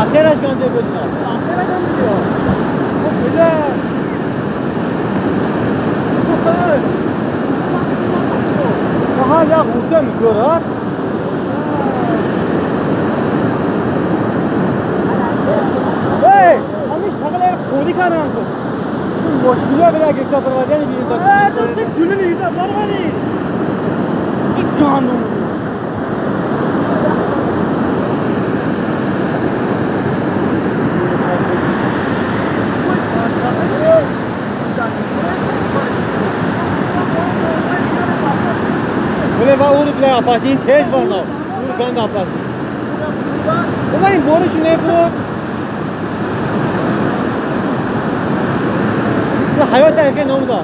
آخرش گنده بدونم آخرش گنده بیا خب بده ها یا غوطه میگورد همین شغل خودی کردن تو مشکلی ها بده اگه اکتا پروادیانی بیرون دوسته گونه میگیده برمانی این گاندون بله با اون بله آپاتی تیز برنا اون گند آپاتی بابا این بورش نبود حیات تحقیق نمودا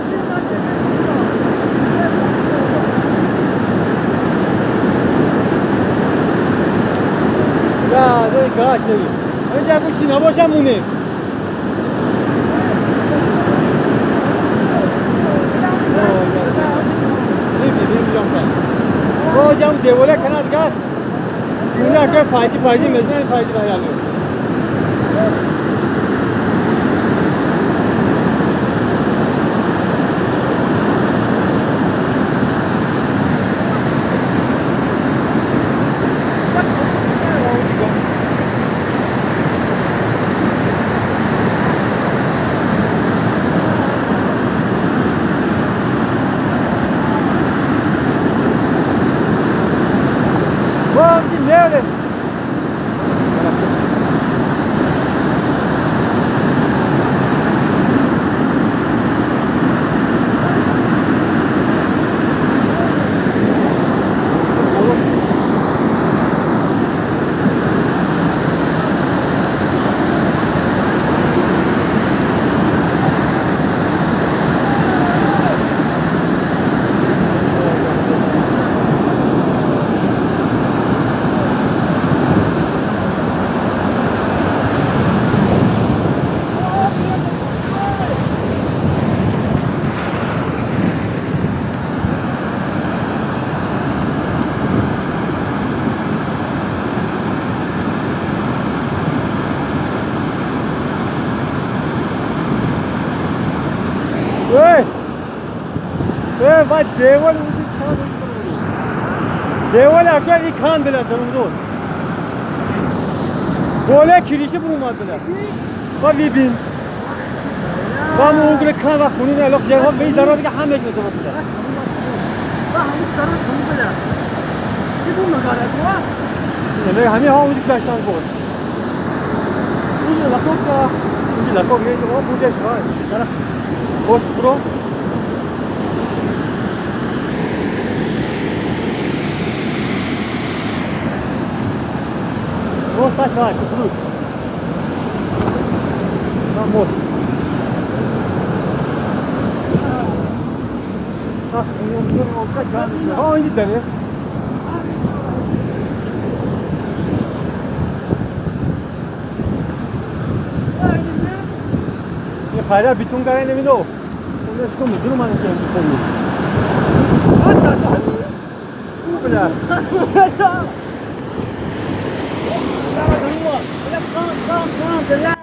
یا دوی گاش نبی اینجا بوشی نباشم مونه او جام دیوله کنار گاز مونه که فایدی مزنه فایدی باید بعد دیوال وجود کان دیوال اگر این کان بله درون دو بوله کلیشه برو ماد بله با بیبین با موگل کان و خونین الاخ جرها بی درا دیگه همه جمعه بله با همون درون کنی بله چی بون نگاره دوا؟ نه همه ها وجود کلاشتان بود اینجا لکوب که اینجا لکوب یه جمعه بوده شواه درا خوش برو Nossa, vai, cruz. Vamos. Onde tá, né? ये फायदा बितून काय नाही मिलो उन्हें इसको मुझे मालूम है अच्छा अच्छा तू बजा ऐसा Come on,